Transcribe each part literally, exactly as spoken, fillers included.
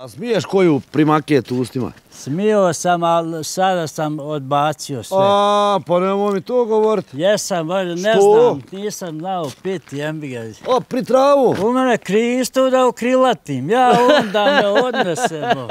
A smiješ koju primaketu ustima? Smio sam, ali sada sam odbacio sve. A, pa nemoj mi to govoriti. Jesam, ne znam, nisam znao piti, jembiga. O, pri travu? U mene Kristu da ukrilatim, ja onda me odnesemo.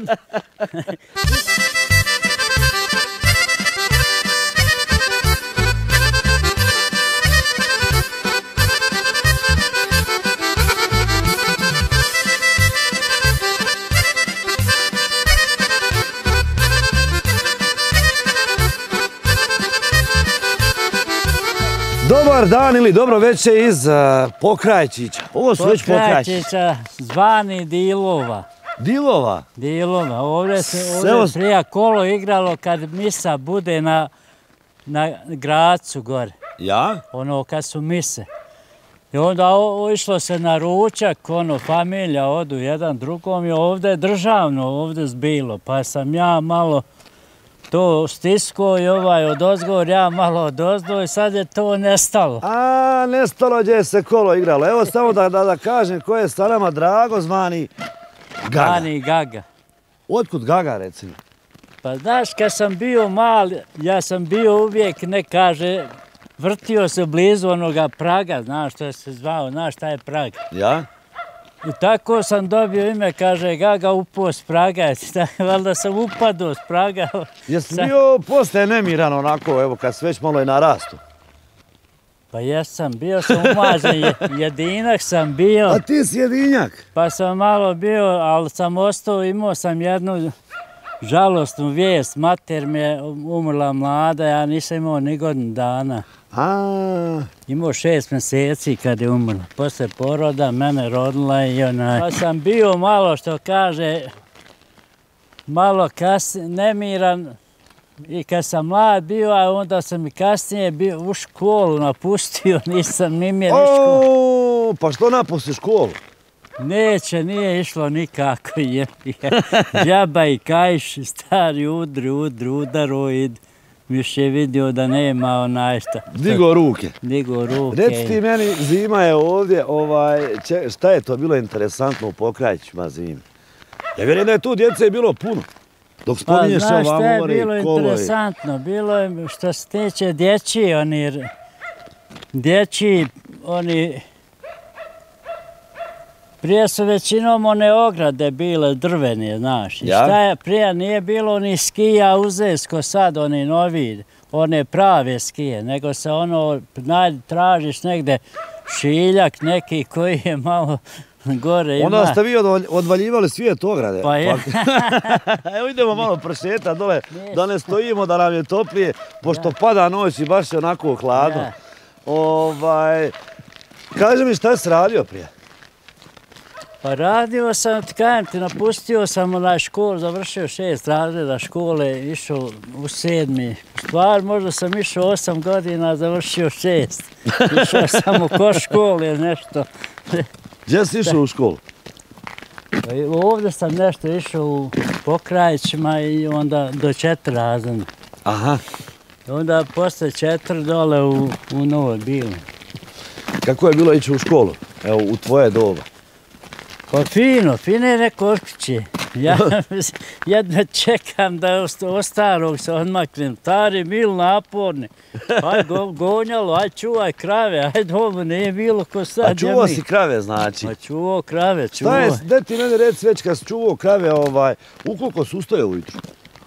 Dobar dan ili dobro večer iz Pokrajčića. Ovo su već Pokrajčića. Pokrajčića, zvani Dilova. Dilova? Dilova. Ovdje se ovdje prija kolo igralo kad misa bude na Gracu gore. Ja? Ono kad su mise. I onda išlo se na ručak, ono, familija odu jedan drugom i ovdje je državno ovdje zbilo. Pa sam ja malo to stisko i ovaj odozgor, ja malo odozdo i sad je to nestalo. A, nestalo gdje se kolo igralo. Evo samo da kažem ko je sa nama Drago zvani Gaga. Zvani Gaga. Otkud Gaga, recimo? Pa znaš, kad sam bio mal, ja sam bio uvijek, ne kaže, vrtio se blizu onoga praga, znaš što je se zvao, znaš šta je prag. Ja? I tako sam dobio ime, kaže, Gaga upao s praga, valjda sam upadao s praga. Jesi bio postaje nemiran onako, evo kad se već malo je narastu? Pa jesam, bio sam umažen, jedinak sam bio. A ti si jedinjak? Pa sam malo bio, ali sam ostao, imao sam jednu žalostnu vijest, mater mi je umrla mlada, ja nisam imao ni godinu dana. Imao šest mjeseci kad je umrla. Posle poroda mene rodila i onaj. Pa sam bio malo, što kaže, malo kasnije, nemiran. I kad sam mlad bio, a onda sam i kasnije bio u školu napustio, nisam ni mje ni školu. Pa što napusti školu? Neće, nije išlo nikako. Džaba i kajš, stari udri, udri, udaroid. Više je vidio da nema onaj šta. Digo ruke. Digo ruke. Reci ti meni, zima je ovdje, šta je to bilo interesantno u Pokrajčićima zimi? Ja vjerujem da je tu djece bilo puno. Dok spominješ ovo vam more i kolovi. Bilo je interesantno, bilo je što se tiče dječji, oni, dječji, oni, prije su većinom one ograde bile drvene, znaš. I šta je, prije nije bilo ni skija uzesko sad, oni novi, one prave skije, nego se ono, tražiš negde šiljak neki koji je malo gore ima. Onda ste vi odvaljivali svijet ograde. Pa je. Evo idemo malo prošeta dole, da ne stojimo, da nam je toplije, pošto pada noć i baš je onako hladno. Kaži mi šta si radio prije? Pa radio sam, kajem ti, napustio sam onaj školu, završio šest razreda škole, išao u sedmi. Stvar, možda sam išao osam godina, završio šest. Išao sam u ko škole, nešto. Gdje si išao u školu? Ovdje sam nešto išao u Pokrajčićima i onda do četiri razreda. Aha. Onda posle četiri dole u Novoj Biloj. Kako je bilo ići u školu? Evo, u tvoje doba. Pa fino, fine neko otkuće. Ja jedno čekam da od starog se odmaknem. Stari, mil, naporni. Aj gonjalo, aj čuvaj krave, aj doma, nije bilo ko sad. A čuvao si krave, znači? Pa čuvao krave, čuvao. Šta je, da ti mene reci već kad si čuvao krave, ukoliko si ustajao ujutru?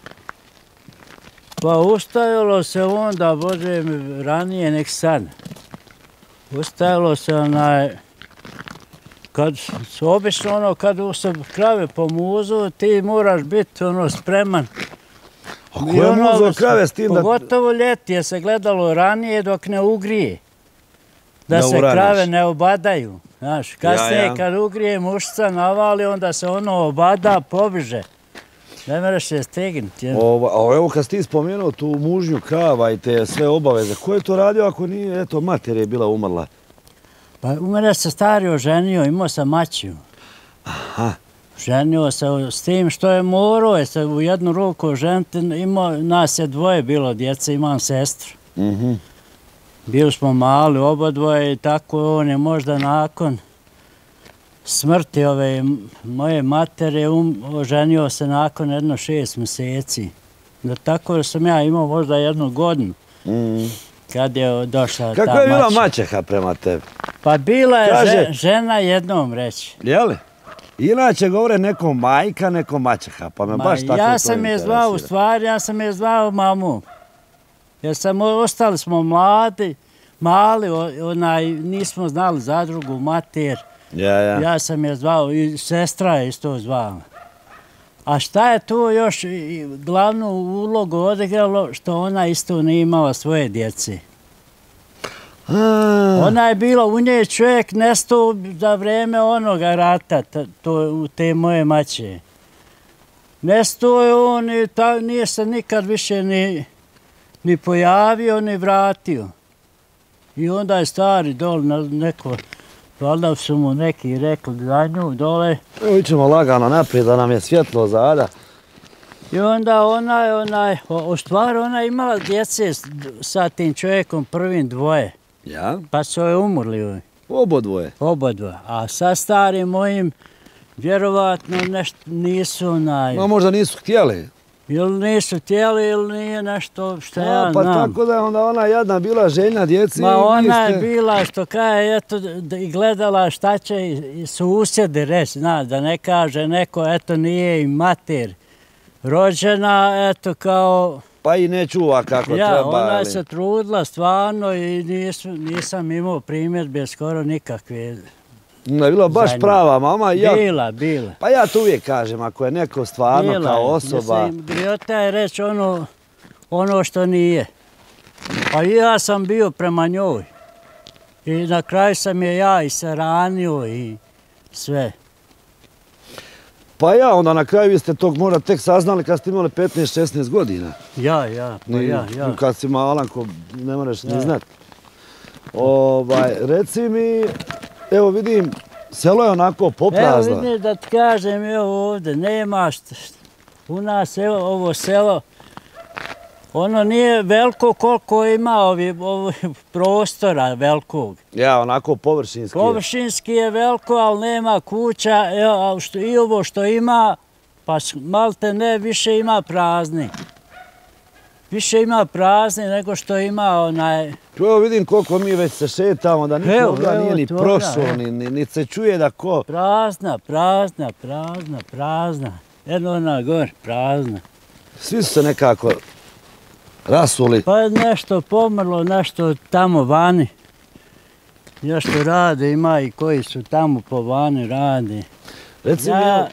Pa ustajalo se onda, bože mi, ranije nek sad. Ustajalo se onaj... Kad se obično ono, kad se krave pomuzu, ti moraš biti ono spreman. A ko je muzo krave s tim da... Pogotovo ljeti je se gledalo ranije dok ne ugrije. Da se krave ne obadaju. Znaš, kasnije kad ugrije mušca navali, onda se ono obada, pobiže. Ne mereš se stegnuti. A evo kad si ti spomenuo tu mužnju krava i te sve obaveze, ko je to radio ako nije, eto, mater je bila umrla? Pa u mene se stari oženio, imao sam mačiju. Aha. Ženio se s tim što je morao je se u jednu ruku oženiti, nas je dvoje bilo djece, imam sestru. Bili smo mali oba dvoje i tako on je možda nakon smrti ove moje matere um, oženio se nakon jedno šest mjeseci. Da tako da sam ja imao možda jednu godinu mm. kad je došla ta mačeha. Kako je bila mačeha prema tebi? Pa bila je Kaže, žena jednom reći. Jeli? Inače govore neko majka, neko mačeha, pa me Ma, baš tako to Ja sam je zvao, u stvari, ja sam je zvao mamu. Jer sam, ostali smo mladi, mali, onaj, nismo znali zadrugu, mater. Ja, ja. Ja sam je zvao i sestra je isto zvala. A šta je tu još glavnu ulogu odigralo, što ona isto nije imala svoje djece. A. Ona je bila, u njej čovjek nestao za vreme onoga rata, to, u te moje mače. Nestao je on i ta, nije se nikad više ni, ni pojavio, ni vratio. I onda je stari dol na neko... Valjda su mu neki rekli da nju dole. Evo ićemo lagano naprijed da nam je svjetlo zada. I onda ona je, onaj, u stvari ona imala djece sa tim čovjekom prvim dvoje. Ja? Pa su joj umrli. Obo dvoje? Obo dvoje. A sa starim mojim vjerovatno nešto nisu onaj... No možda nisu htjeli. Ili nisu htjeli ili nije nešto što ja pa znam. Pa tako da je onda ona jedna bila željna djeci. Ma ona je bila što kaže, eto, i gledala šta će i susjedi reći, zna, da ne kaže neko, eto, nije i mater rođena, eto, kao... Pa i ne čuva kako ja, treba. Ja, ona je ali... se trudila stvarno i nisu, nisam imao primjedbe skoro nikakve. Da je bila baš prava mama. Ja, bila, bila. Pa ja to uvijek kažem, ako je neko stvarno bila, kao osoba... Mislim, griota je reći ono, ono što nije. Pa i ja sam bio prema njoj. I na kraju sam je ja i se ranio i sve. Pa ja, onda na kraju vi ste tog možda tek saznali kad ste imali petnaest šesnaest godina. Ja, ja, pa ni, ja, ja. Kad si malanko, ne moraš ja. ni znati. Ovaj, reci mi... Evo vidim, selo je onako poprazno. Evo vidim da ti kažem, evo ovdje, nema što. U nas, evo, ovo selo, ono nije veliko koliko ima ovi, ovi prostora velikog. Ja, onako površinski. Površinski je veliko, ali nema kuća, evo, što, i ovo što ima, pa malte ne, više ima prazni. Više ima prazni nego što ima onaj... Evo vidim koliko mi već se šetamo, da nikoga nije ni prošao, ni, ni, ni se čuje da ko... Prazna, prazna, prazna, prazna. Jedno ona gor, prazna. Svi su se nekako rasuli. Pa je nešto pomrlo, nešto tamo vani. Još što rade, ima i koji su tamo po vani radi. Reci ja, mi...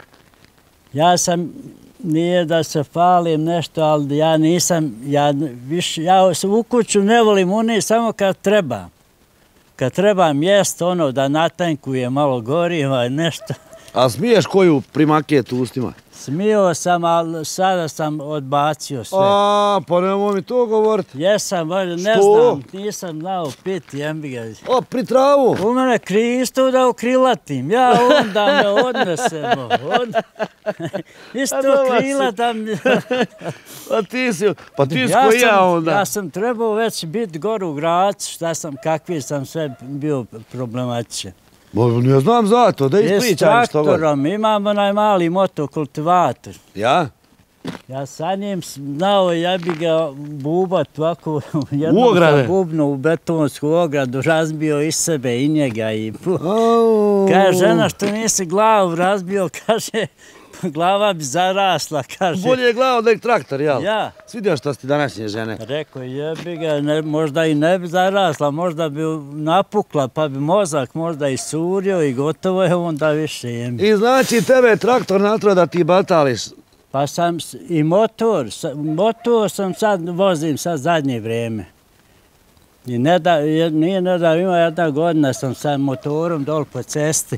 Ja sam... Nije da se falim nešto, ali ja nisam, ja, više, ja u kuću ne volim unije samo kad treba. Kad treba mjesto, ono, da natankuje malo goriva, nešto. A smiješ koju primaketu ustima? Smio sam, ali sada sam odbacio sve. A, pa nemoj mi to govoriti. Jesam, ne znam, nisam znao piti, jembi ga. O, pri travu? U mene Kristu da ukrilatim, ja onda me odnesemo. Od... Isto krilatam. Pa ti si, pa ti si koji ja onda? Ja sam trebao već biti gor u Gracu, šta sam, kakvi sam sve bio problematičan. Ne znam zato, da ispričam što god. S traktorom, imam onaj mali motokultivator. Ja? Ja sa njim znao, ja bi ga bubat ovako, jednom sam bubnu u betonsku ogradu, razbio iz sebe i njega. I kaže, žena što nisi glavu razbio, kaže, glava bi zarasla, kaže. Bolje je glava nek traktor, jel? Ja. Svidio što ste današnje žene? Rekao, jebi ga, ne, možda i ne bi zarasla, možda bi napukla, pa bi mozak možda i surio i gotovo je onda više jebi. I znači tebe je traktor natro da ti batališ? Pa sam i motor, motor sam sad, vozim sad zadnje vrijeme. I ne da, nije ne da, ima jedna godina sam sa motorom dol po cesti.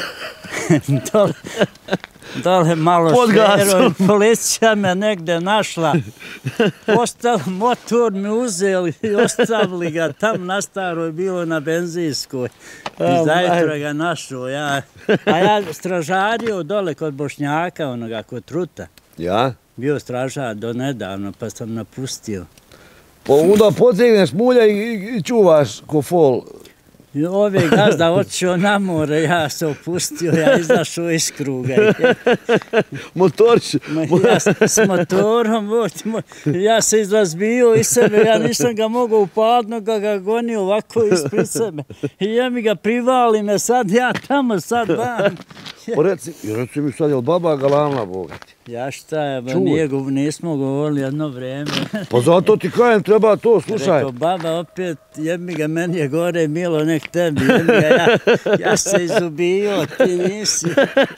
dole, dole malo šero i policija me negde našla. Ostao, motor mi uzeli i ostavili ga tam na staroj, bilo na benzinskoj. I zajtra ga našao. Ja. A ja stražario dole kod Bošnjaka, onoga, kod Truta. Ja? Bio stražar do nedavno, pa sam napustio. Pa onda potegneš mulja i, i čuvaš ko fol. Ove gazda otišao na more, ja se opustio, ja izašao iz kruga. Motorić? Ja s motorom, ja se izrazbio iz sebe, ja nisam ga mogao upadno, ga ga gonio ovako ispred sebe. I ja mi ga privali me sad, ja tamo sad van. Reci mi sad, je li baba galamla, bogati? Ja šta je, nismo govorili jedno vreme. Pa zato ti kajem, treba to, slušaj. Rekao, baba opet, jebi ga, meni je gore milo nek tebi, jebi ga, ja se izubio, ti nisi.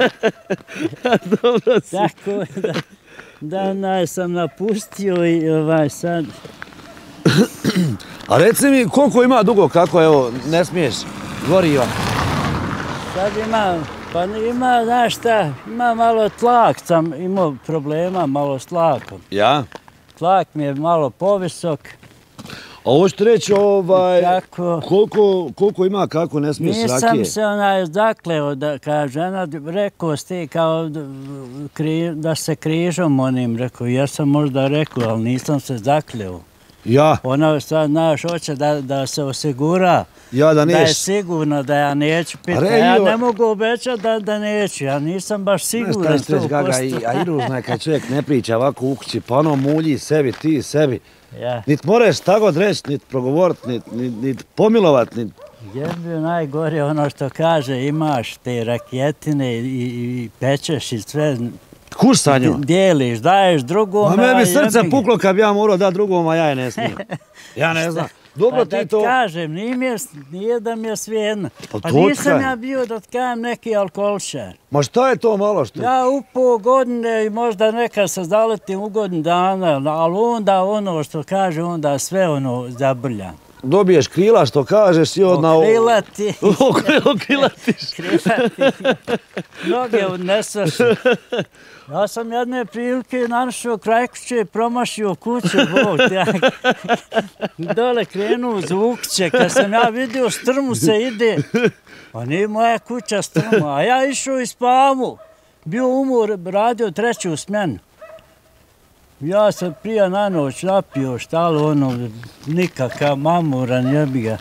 Dobro si. Tako da, da sam napustio i ovaj sad. A reci mi, koliko ima dugo, kako, evo, ne smiješ, goriva? Sad ima... Pa ima, znaš šta, ima malo tlak, sam imao problema malo s tlakom. Ja? Tlak mi je malo povisok. A ovo ćete reći, ovaj, koliko ima, kako ne smiješ rakije? Nisam se onaj zakleo, da kaže, ona rekao sti kao da se križom onim, rekao, ja sam možda rekao, ali nisam se zakleo. Ja? Ona sad, znaš, hoće da se osigura. Ja da neš. Da je sigurno da ja neću piti. Ja ne mogu obećati da neću. Ja nisam baš siguran sto posto. A i ružno je kad čovjek ne priča ovako u kući, pa ono mulji sebi, ti sebi. Niti moraš tako reći, niti progovorit, niti pomilovat. Je bio najgore ono što kaže, imaš te raketine i pečeš i sve. Kuš sa njom? Dijeliš, daješ drugom. A me bi srce puklo kad bi ja morao dati drugom, a ja je ne smijem. Ja ne znam. Pa da ti kažem, nije da mi je svijedno. Pa nisam ja bio da ti kažem neki alkoholčar. Ma šta je to malo što? Ja upao godine i možda nekad se zaletim u godinu dana, ali onda ono što kaže, onda sve ono zabrljam. Dobiješ krila što kažeš i odna... Okrilati. Okrilatiš. Krilati. Noge odneseš. Ja sam jedne prilike našao kraj kuće, promašio kuću, Bog, dole krenuo uz Vukće, kad sam ja vidio strmu se ide, pa nije moja kuća strma, a ja išao i spavu, bio umor, radio treću smjenu. Ja sam prija na noć napio štalo, ono, nikakav mamuran, jebi ga.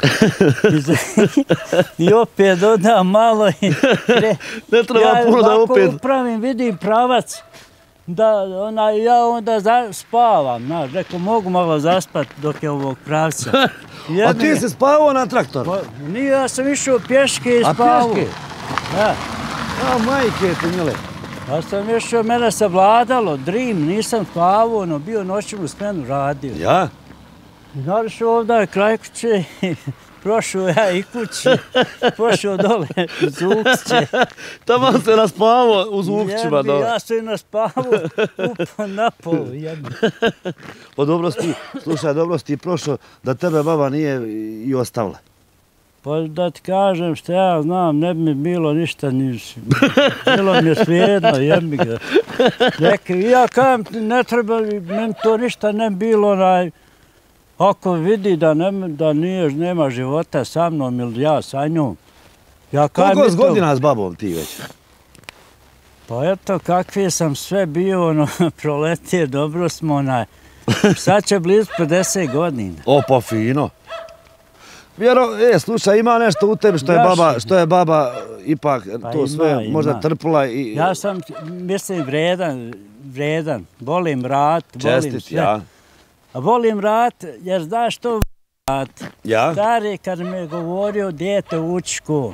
I opet dodam malo i... Ne treba puno da opet... Ja ovako upravim, vidim pravac, da ja onda spavam, znaš, rekao, mogu malo zaspati dok je ovog pravca. A ti si spavao na traktor? Nije, ja sam išao pješke i spavao. A pješke? Da. A majke ti mile. Ja sam išao, mene se vladalo, drim, nisam spavao, no bio noćnu smjenu radio. Ja? Znaš, ovdje kraj kuće, prošao ja i kući, pošao dole uz Vukće. Tamo se naspavao uz Vukćima dole. Ja sam i naspavao, upao na polu, jedno. Pa dobro si ti, slušaj, dobro si ti prošao da tebe baba nije i ostavila. Pa da ti kažem što ja znam, ne bi mi bilo ništa, bilo mi je svijedno, jebi ga. Ja kajem, ne treba, meni to ništa ne bilo, ako vidi da nema života sa mnom ili ja sa njom. Koliko godina s babom ti već? Pa eto, kakvi sam sve bio, proletio, dobro smo, sad će blizu pedeset godina. O, pa fino. Vjero, e, slušaj, ima nešto u tebi što je baba ipak to sve možda trpila i... Ja sam, mislim, vredan, vredan. Volim rat, volim sve. Ja. A volim rat, jer znaš što rat? Ja? Stari, kad mi je govorio, djete uči školu.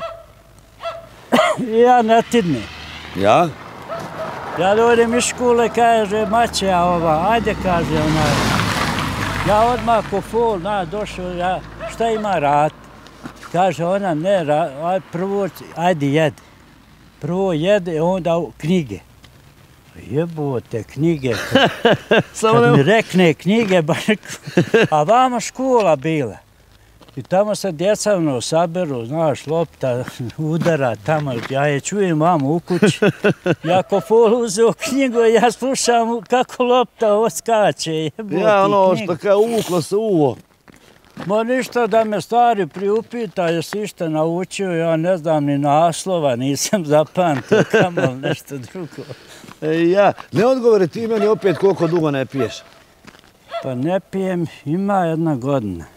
Ja ne tidne. Ja? Ja dođem iz škole, kaže, mačeja ova, ajde, kaže ona. Ja odmah ko fol, na, došao, ja... Šta ima rat? Kaže ona, ne, prvo, ajde jedi. Prvo jede, onda knjige. Jebote, knjige. Kad mi rekne knjige, a vama škola bila. I tamo se djeca saberu, znaš, lopta, udara tamo. Ja je čujem mamu u kući. Ja ko fol uzeo knjigu, ja slušam kako lopta oskače. Ja, ono što kao uvuklo se uvo. Ma ništa da me stari priupita, jesi išta naučio, ja ne znam ni naslova, nisam zapamtio, kamo nešto drugo. Ja, ne odgovori ti meni opet koliko dugo ne piješ. Pa ne pijem, ima jedna godina.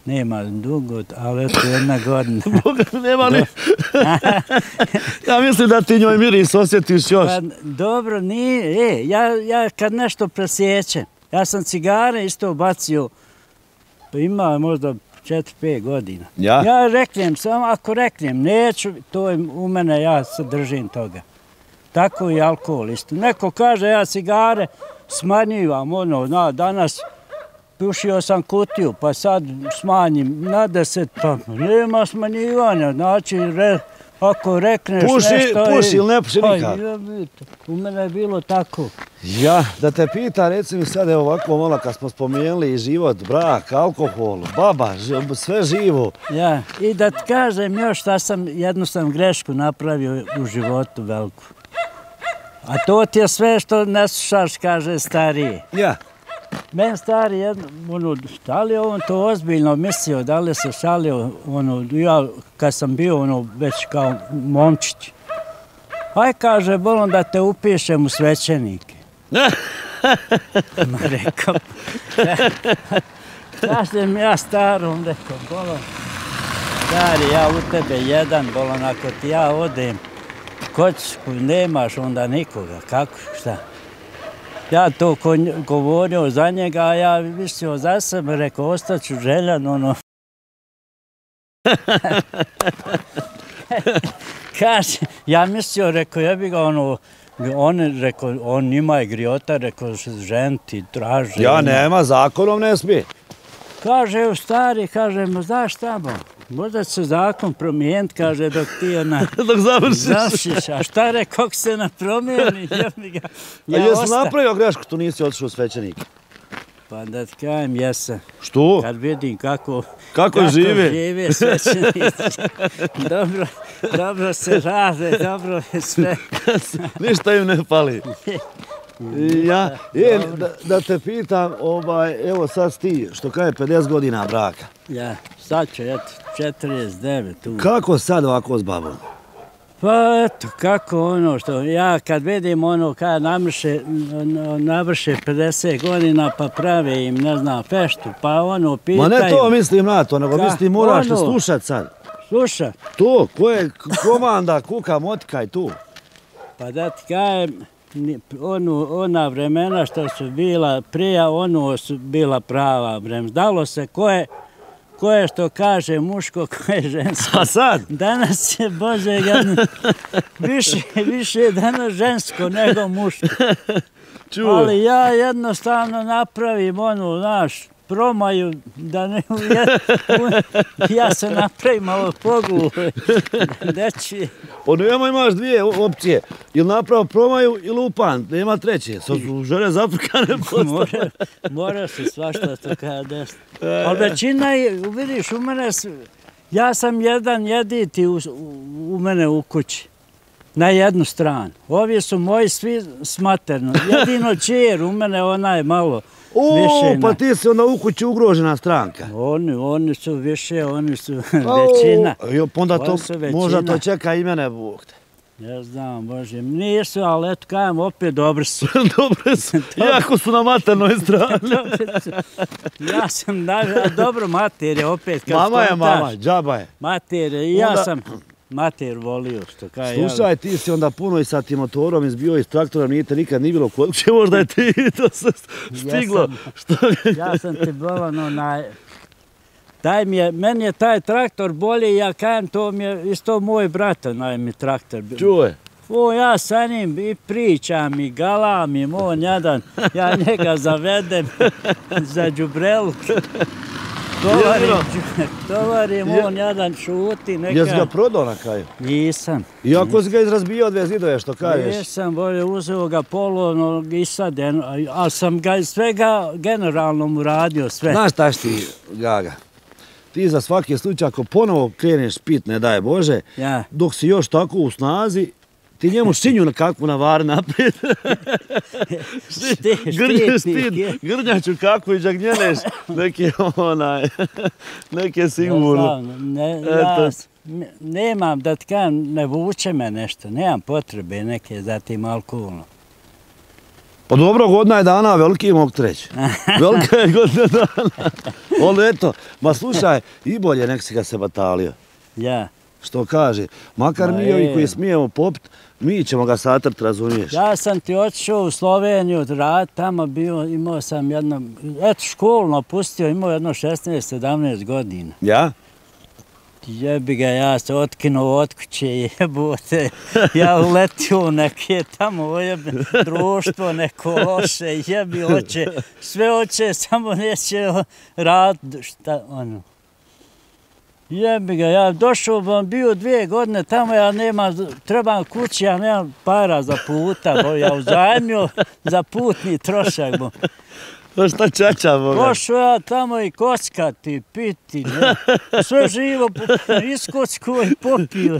Nema dugo, ali eto jedna godina. Nema ni... Ja mislim da ti njoj miris osjetiš još. Pa, dobro, nije. E, ja, ja kad nešto presjećem, ja sam cigare isto bacio, pa ima možda četiri pet godina. Ja? Ja reknem, samo ako reknem, neću, to je u mene, ja se držim toga. Tako i alkohol isto. Neko kaže, ja cigare smanjivam, ono, na, danas pušio sam kutiju, pa sad smanjim na deset, pa nema smanjivanja, znači, re, ako rekneš puši, nešto... Puši ili ne puši nikad? U mene je bilo tako. Ja, da te pita, reci mi sad, evo ovako malo, kad smo spomenuli i život, brak, alkohol, baba, sve živo. Ja, i da ti kažem još šta sam, jednu sam grešku napravio u životu veliku. A to ti je sve što ne slušaš, kaže stariji. Ja. Men stari, ono, da li je on to ozbiljno mislio, da li se šalio, ono, ja kad sam bio, ono, već kao momčić. Aj, kaže, bolom da te upišem u svećenike. Ma rekao, kažem ja starom, rekao, bolom, stari, ja u tebe jedan, bolom, ako ti ja odem, kocku nemaš onda nikoga, kako, šta? Ja to govorio za njega, a ja mislio za sebe, rekao, ostaću željan, ono. Kaže, ja mislio, rekao, ja bi ga, ono, on, rekao, on ima i griota, rekao, ženiti, traži. Ja, nema, zakonom ne smije. Kaže, evo stari, kaže, ma znaš šta, bo? Možda će se zakon promijeniti, kaže, dok ti ona... Dok završiš. Završiš, a šta re, kako se ne promijeni, ja mi ga... Ja a jesi napravio grešku, tu nisi otišao u svećenik? Pa da ti kajem, jesam. Što? Kad vidim kako... Kako žive? Kako žive svećenici. Dobro, dobro se rade, dobro je sve. Ništa im ne pali. Ja, je, da, da te pitam, ovaj, evo sad ti, što kaže pedeset godina braka. Ja, sad će, eto, četrdeset devet. Kako sad ovako s babom? Pa eto, kako ono što, ja kad vidim ono kada navrše, navrše pedeset godina pa prave im, ne znam, feštu, pa ono pitaju... Ma ne to mislim na to, nego mislim moraš li slušat sad. Slušat? To, ko je komanda, kuka, motika i tu. Pa da ti kajem, onu, ona vremena što su bila prije, ono su bila prava vremena. Dalo se ko je, ko je što kaže muško, ko je žensko. A sad? Danas je, Bože, više, više je danas žensko nego muško. Čuj. Ali ja jednostavno napravim onu, znaš, promaju, da ne ja se napravim malo pogluve. Deći. Ono ima imaš dvije opcije, ili napravo promaju ili upan, nema treće. Sad su žene zafrkane postane. Mora se svašta to kada desno. Ali većina je, vidiš, u mene, ja sam jedan jediti u mene u kući. Na jednu stranu. Ovi su moji svi smaterno. Jedino čer, u mene ona je malo više. O, pa ti si onda u kući ugrožena stranka. Oni, oni su više, oni su većina. Onda to, možda to čeka i mene, Bog te. Ja znam, Bože, nisu, ali eto kajem, opet dobri su. Dobri su, iako su na maternoj strani. Ja sam, dobro mater opet. Mama je mama, džaba je. Mater, i ja sam... Mater volio, što kaj ja... Slušaj, ti si onda puno i sa tim motorom izbio i s traktorom, nije te nikad ni bilo kod kuće, možda je ti to se stiglo. Ja sam ti bilo, no, naj... Taj mi je, meni je taj traktor bolji, ja kajem, to mi je isto moj brat, onaj mi traktor. Čuje. O, ja sa njim i pričam i galam i on jadan, ja njega zavedem za džubrelu. Tovarim, on jadan šuti neka... Jesi ga prodao na kraju? Nisam. Iako si ga izrazbio dve zidove, što kažeš? Nisam, bolje uzeo ga polovno i sad, ali sam ga svega generalno mu radio sve. Znaš šta ti, Gaga? Ti za svaki slučaj, ako ponovo kreneš pit, ne daj Bože, dok si još tako u snazi, ti njemu šinju na kakvu navari naprijed. Grnješ ti, grnjaču kakvu i žagnjeneš neke onaj, neke sigurno. Ja nemam, da ti kažem, ne vuče me nešto, nemam potrebe neke za tim alkoholom. Pa dobro, godina je dana, veliki mog treći. Velika je godina dana. Ono, eto, ma slušaj, i bolje nek si ga se batalio. Ja. Što kaže, makar mi ovi koji smijemo popit, mi ćemo ga satrt, razumiješ? Ja sam ti otišao u Sloveniju rad, tamo bio, imao sam jedno, eto školu napustio, imao jedno šesnaest sedamnaest godina. Ja? Jebi ga, ja se otkinuo od kuće, jebote, ja uletio u neke tamo jebe, društvo, neko loše, jebi, hoće, sve hoće, samo neće rad, šta, ono. Jebi ga, ja došao, vam bio dvije godine tamo, ja nema, trebam kući, ja nemam para za puta, bo ja uzajmio za putni trošak, bo. To šta čača, boga? Došao ja tamo i kockati, piti, ne? Sve živo iskockuo i popio.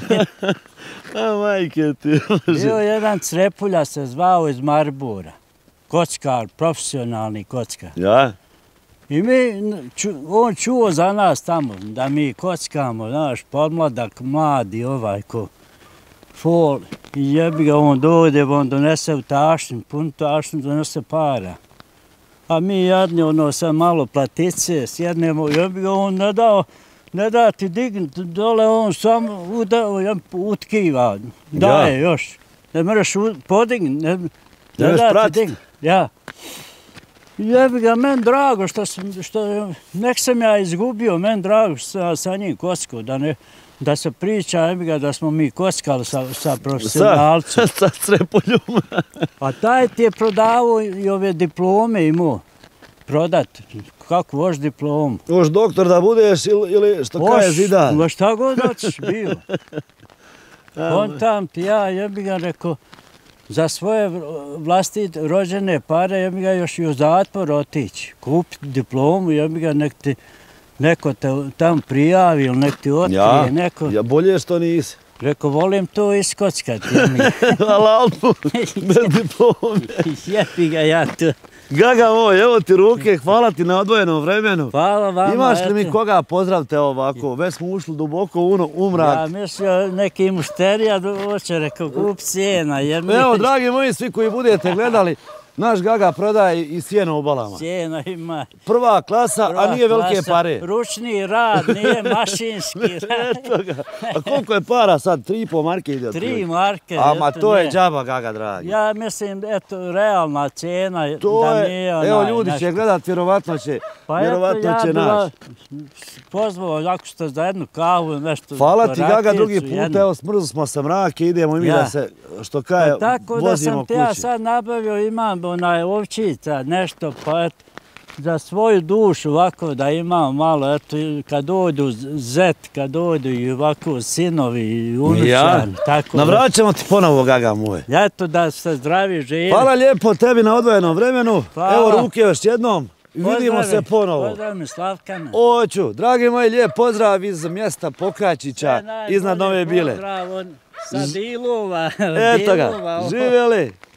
A majke ti. Bio jedan Crepulja se zvao iz Maribora. Kockar, profesionalni kockar. Ja? I mi, on čuo za nas tamo, da mi kockamo, znaš, podmladak, mladi ovaj ko fol. I jebi ga, on dode, on donese u tašnin, pun tašnin, donese para. A mi jadni, ono, sam malo platice, sjednemo, jebi ga, on ne dao, ne da ti dignuti dole, on samo udao, utkiva, daje još. Ne moraš podignuti, ne da ti dignuti. Ja. Jebi ga, meni drago što sam, što, nek sam ja izgubio, meni drago što sam sa njim kockao, da ne, da se priča, jebi ga, da smo mi kockali sa, sa profesionalcem. Sa, sa Crepuljom. A taj ti je prodavao i ove diplome imao, prodat. Kako voš diplomu? Voš doktor da budeš ili, ili što kaže Zidar? Voš šta god hoćeš bio. On tam ti ja, jebi ga, rekao, za svoje vlastite rođene pare, jebi ga, još i u zatvor otići. Kupiti diplomu, jebi ga, nek ti neko te tam prijavi ili nek ti otkrije, neko. Ja, bolje što nisi. Rekao, volim to iskockati. Alalpu, bez diplome. Jebi ga, ja tu. Gaga moj, evo ti ruke, hvala ti na odvojenom vremenu. Hvala vama. Imaš li mi koga pozdravite ovako? Već smo ušli duboko u mrak. Ja mislio neki mušterija doće, rekao, kup sjena. Evo, dragi moji, svi koji budete gledali, naš Gaga prodaje i sjeno u balama. Sjeno ima. Prva klasa, a nije velike pare. Ručni rad, nije mašinski rad. Eto ga. A koliko je para sad? Tri i po marke ide? Tri marke. Ama to je džaba, Gaga, dragi. Ja mislim, eto, realna cena. To je, evo ljudi će gledat, vjerovatno će, vjerovatno će naš. Pozvao, ako ste za jednu kavu, nešto. Hvala ti, Gaga, drugi put, evo smrzu smo sa mrake, idemo i mi da se, što kaje, vozimo kući. Tako da sam te ja sad nabavio, imam onaj ovčica, nešto, pa eto, za svoju dušu ovako da imam malo, eto, kad dođu zet, kad dođu i ovako sinovi i unučani, tako. Navraćamo ti ponovo, Gaga moj. Eto, da ste zdravi, živi. Hvala lijepo tebi na odvojenom vremenu. Evo ruke još jednom. Vidimo se ponovo. Pozdrav mi Slavkana. Oću, dragi moji, lijep pozdrav iz mjesta Pokačića, iznad Nove Bile. Pozdrav sa Dilova. Eto ga, živjeli.